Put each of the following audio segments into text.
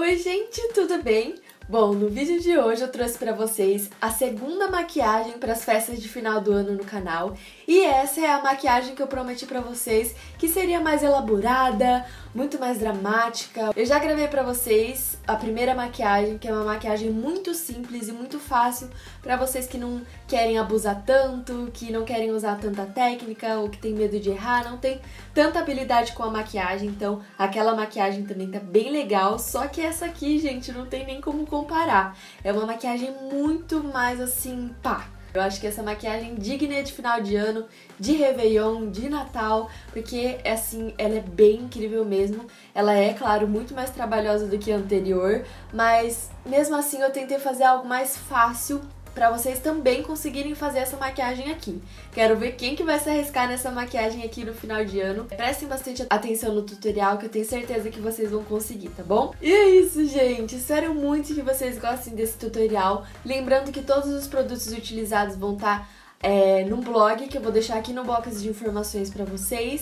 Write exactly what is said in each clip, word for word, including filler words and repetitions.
Oi gente, tudo bem? Bom, no vídeo de hoje eu trouxe pra vocês a segunda maquiagem para as festas de final do ano no canal. E essa é a maquiagem que eu prometi pra vocês, que seria mais elaborada, muito mais dramática. Eu já gravei pra vocês a primeira maquiagem, que é uma maquiagem muito simples e muito fácil pra vocês que não querem abusar tanto, que não querem usar tanta técnica ou que tem medo de errar, não tem tanta habilidade com a maquiagem. Então aquela maquiagem também tá bem legal, só que essa aqui, gente, não tem nem como comparar. É uma maquiagem muito mais assim, pá. Eu acho que essa maquiagem digna de final de ano, de Réveillon, de Natal, porque assim, ela é bem incrível mesmo. Ela é, claro, muito mais trabalhosa do que a anterior, mas mesmo assim eu tentei fazer algo mais fácil pra vocês também conseguirem fazer essa maquiagem aqui. Quero ver quem que vai se arriscar nessa maquiagem aqui no final de ano. Prestem bastante atenção no tutorial, que eu tenho certeza que vocês vão conseguir, tá bom? E é isso, gente! Espero muito que vocês gostem desse tutorial. Lembrando que todos os produtos utilizados vão estar é, no blog, que eu vou deixar aqui no box de informações pra vocês.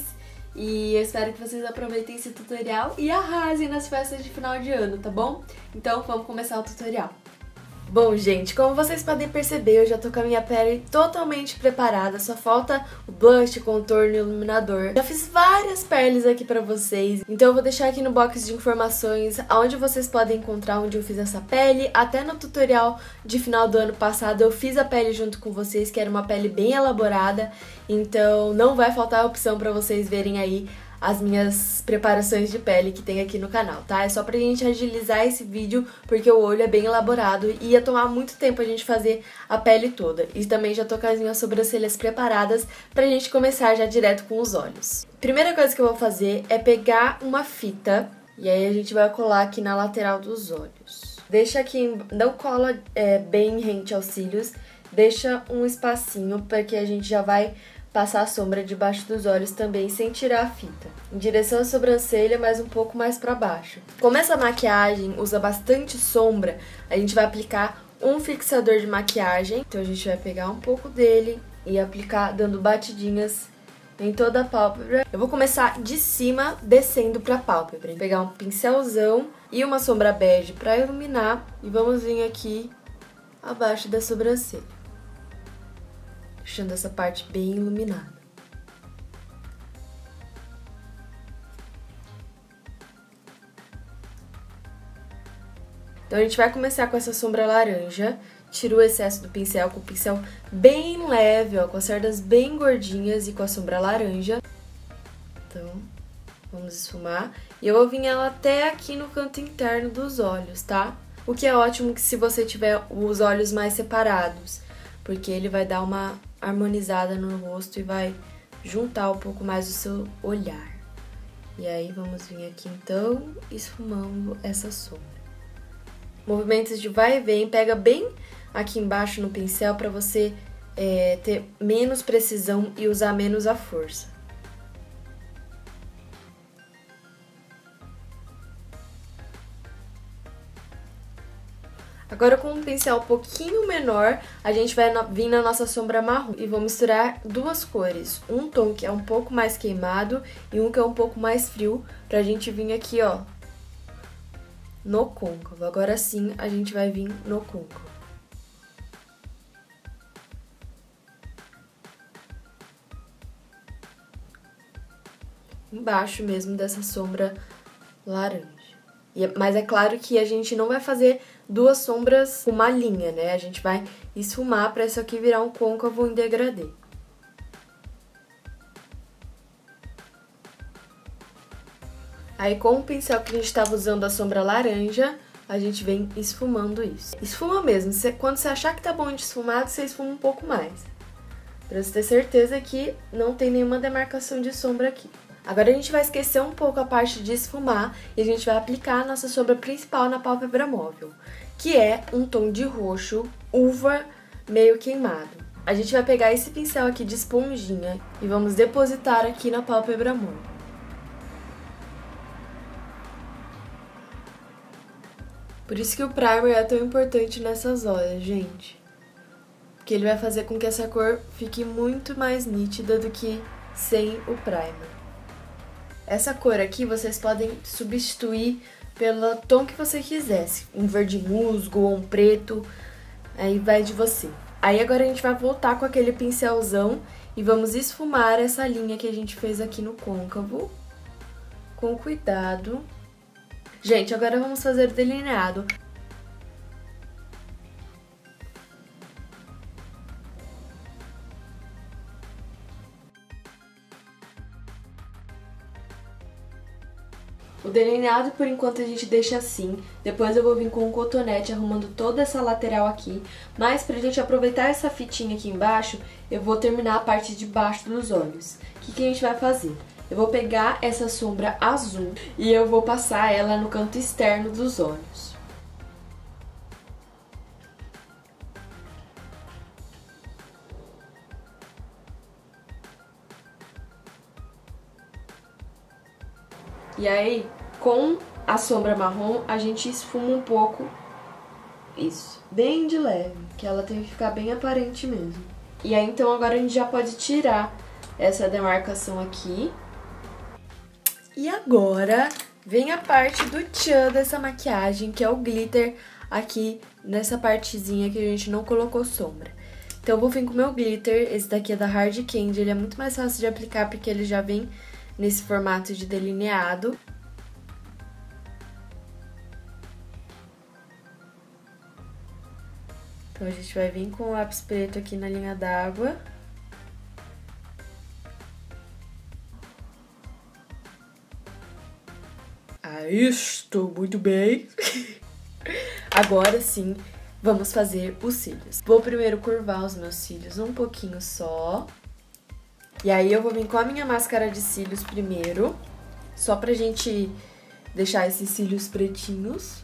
E eu espero que vocês aproveitem esse tutorial e arrasem nas festas de final de ano, tá bom? Então vamos começar o tutorial. Bom, gente, como vocês podem perceber, eu já tô com a minha pele totalmente preparada, só falta o blush, contorno e iluminador. Já fiz várias peles aqui pra vocês, então eu vou deixar aqui no box de informações onde vocês podem encontrar onde eu fiz essa pele. Até no tutorial de final do ano passado eu fiz a pele junto com vocês, que era uma pele bem elaborada, então não vai faltar opção pra vocês verem aí as minhas preparações de pele que tem aqui no canal, tá? É só pra gente agilizar esse vídeo, porque o olho é bem elaborado e ia tomar muito tempo a gente fazer a pele toda. E também já tô com as minhas sobrancelhas preparadas pra gente começar já direto com os olhos. Primeira coisa que eu vou fazer é pegar uma fita e aí a gente vai colar aqui na lateral dos olhos. Deixa aqui, não cola é, bem rente aos cílios, deixa um espacinho porque a gente já vai passar a sombra debaixo dos olhos também sem tirar a fita. Em direção à sobrancelha, mas um pouco mais pra baixo. Como essa maquiagem usa bastante sombra, a gente vai aplicar um fixador de maquiagem. Então a gente vai pegar um pouco dele e aplicar dando batidinhas em toda a pálpebra. Eu vou começar de cima, descendo pra pálpebra. Vou pegar um pincelzão e uma sombra bege pra iluminar e vamos vir aqui abaixo da sobrancelha, deixando essa parte bem iluminada. Então a gente vai começar com essa sombra laranja, tira o excesso do pincel com o pincel bem leve, ó, com as cerdas bem gordinhas e com a sombra laranja. Então, vamos esfumar. E eu vou vir ela até aqui no canto interno dos olhos, tá? O que é ótimo que se você tiver os olhos mais separados, porque ele vai dar uma harmonizada no rosto e vai juntar um pouco mais o seu olhar. E aí vamos vir aqui então esfumando essa sombra. Movimentos de vai e vem, pega bem aqui embaixo no pincel para você é, ter menos precisão e usar menos a força. Agora com um pincel um pouquinho menor, a gente vai vir na nossa sombra marrom e vou misturar duas cores. Um tom que é um pouco mais queimado e um que é um pouco mais frio, pra gente vir aqui, ó, no côncavo. Agora sim, a gente vai vir no côncavo. Embaixo mesmo dessa sombra laranja. Mas é claro que a gente não vai fazer duas sombras com uma linha, né? A gente vai esfumar para isso aqui virar um côncavo em degradê. Aí com o pincel que a gente estava usando a sombra laranja, a gente vem esfumando isso. Esfuma mesmo. Quando você achar que tá bom de esfumado, você esfuma um pouco mais. Pra você ter certeza que não tem nenhuma demarcação de sombra aqui. Agora a gente vai esquecer um pouco a parte de esfumar e a gente vai aplicar a nossa sombra principal na pálpebra móvel, que é um tom de roxo, uva meio queimado. A gente vai pegar esse pincel aqui de esponjinha e vamos depositar aqui na pálpebra móvel. Por isso que o primer é tão importante nessas horas, gente. Porque ele vai fazer com que essa cor fique muito mais nítida do que sem o primer. Essa cor aqui vocês podem substituir pelo tom que você quisesse. Um verde musgo ou um preto, aí vai de você. Aí agora a gente vai voltar com aquele pincelzão e vamos esfumar essa linha que a gente fez aqui no côncavo. Com cuidado. Gente, agora vamos fazer o delineado. O delineado, por enquanto, a gente deixa assim. Depois eu vou vir com um cotonete arrumando toda essa lateral aqui. Mas pra gente aproveitar essa fitinha aqui embaixo, eu vou terminar a parte de baixo dos olhos. O que que a gente vai fazer? Eu vou pegar essa sombra azul e eu vou passar ela no canto externo dos olhos. E aí, com a sombra marrom, a gente esfuma um pouco isso, bem de leve, que ela tem que ficar bem aparente mesmo. E aí, então, agora a gente já pode tirar essa demarcação aqui. E agora, vem a parte do tchan dessa maquiagem, que é o glitter aqui nessa partezinha que a gente não colocou sombra. Então, eu vou vir com o meu glitter, esse daqui é da Hard Candy, ele é muito mais fácil de aplicar porque ele já vem nesse formato de delineado. Então, a gente vai vir com o lápis preto aqui na linha d'água. Ah, isto, muito bem. Agora sim, vamos fazer os cílios. Vou primeiro curvar os meus cílios um pouquinho só. E aí eu vou vir com a minha máscara de cílios primeiro, só pra gente deixar esses cílios pretinhos.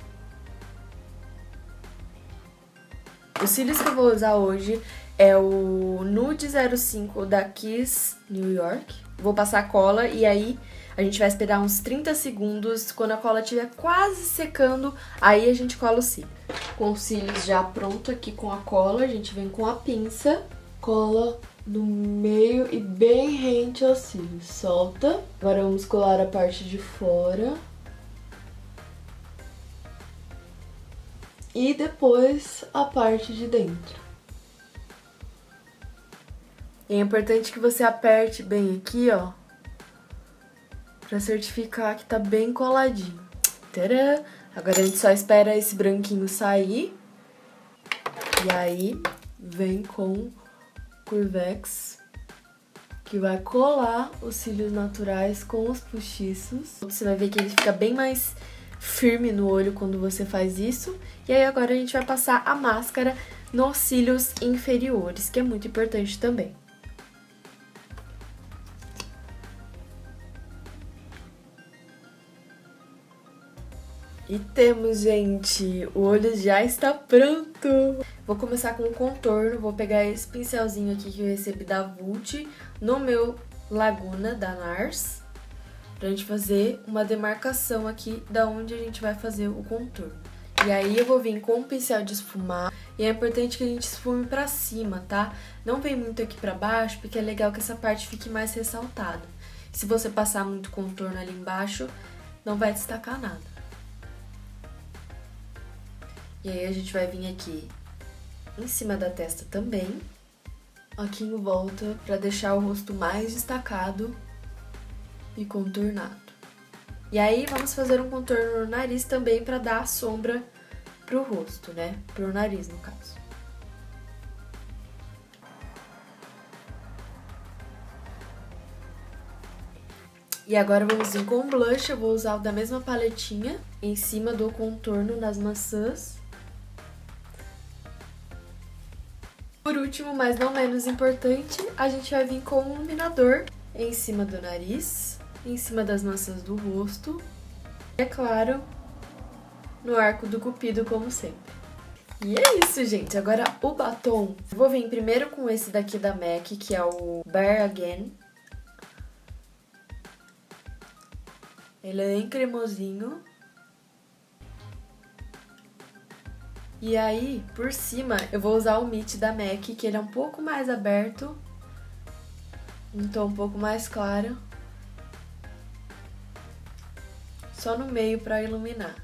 Os cílios que eu vou usar hoje é o Nude zero cinco da Kiss New York. Vou passar cola e aí a gente vai esperar uns trinta segundos. Quando a cola estiver quase secando, aí a gente cola o cílio. Com os cílios já pronto aqui com a cola, a gente vem com a pinça, cola no meio e bem rente aos cílios. Solta. Agora vamos colar a parte de fora. E depois a parte de dentro. E é importante que você aperte bem aqui, ó, pra certificar que tá bem coladinho. Tcharam! Agora a gente só espera esse branquinho sair. E aí vem com Curvex, que vai colar os cílios naturais com os postiços. Você vai ver que ele fica bem mais firme no olho quando você faz isso. E aí agora a gente vai passar a máscara nos cílios inferiores, que é muito importante também. E temos, gente, o olho já está pronto! Vou começar com o contorno, vou pegar esse pincelzinho aqui que eu recebi da Vult no meu Laguna da Nars, pra gente fazer uma demarcação aqui da onde a gente vai fazer o contorno. E aí eu vou vir com um pincel de esfumar, e é importante que a gente esfume pra cima, tá? Não vem muito aqui pra baixo, porque é legal que essa parte fique mais ressaltada. Se você passar muito contorno ali embaixo, não vai destacar nada. E aí a gente vai vir aqui em cima da testa também, aqui em volta, pra deixar o rosto mais destacado e contornado. E aí vamos fazer um contorno no nariz também pra dar a sombra pro rosto, né? Pro nariz, no caso. E agora vamos vir com o blush, eu vou usar o da mesma paletinha em cima do contorno nas maçãs. Por último, mas não menos importante, a gente vai vir com um iluminador em cima do nariz, em cima das maçãs do rosto e, é claro, no arco do cupido, como sempre. E é isso, gente. Agora o batom, eu vou vir primeiro com esse daqui da MAC, que é o Bare Again. Ele é bem cremosinho. E aí, por cima, eu vou usar o Meet da MAC, que ele é um pouco mais aberto, um tom um pouco mais claro. só no meio pra iluminar.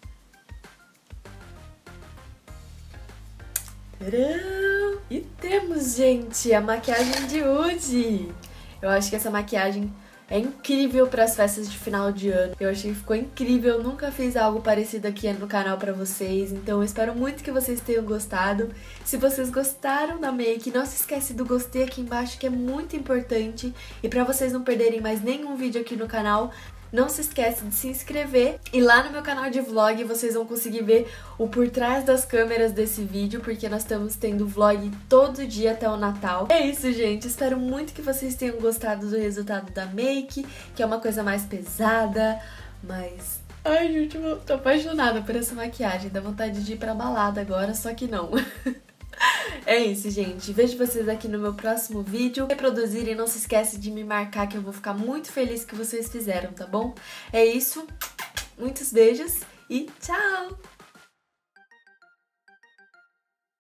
Tcharam! E temos, gente, a maquiagem de hoje! Eu acho que essa maquiagem é incrível para as festas de final de ano. Eu achei que ficou incrível, eu nunca fiz algo parecido aqui no canal pra vocês, então eu espero muito que vocês tenham gostado. Se vocês gostaram da make, não se esquece do gostei aqui embaixo, que é muito importante. E pra vocês não perderem mais nenhum vídeo aqui no canal, não se esquece de se inscrever. E lá no meu canal de vlog vocês vão conseguir ver o por trás das câmeras desse vídeo, porque nós estamos tendo vlog todo dia até o Natal. É isso, gente. Espero muito que vocês tenham gostado do resultado da make, que é uma coisa mais pesada, mas... Ai, gente, eu tô apaixonada por essa maquiagem. Dá vontade de ir pra balada agora, só que não. É isso, gente. Vejo vocês aqui no meu próximo vídeo. Reproduzirem, não se esquece de me marcar, que eu vou ficar muito feliz que vocês fizeram, tá bom? É isso. Muitos beijos e tchau!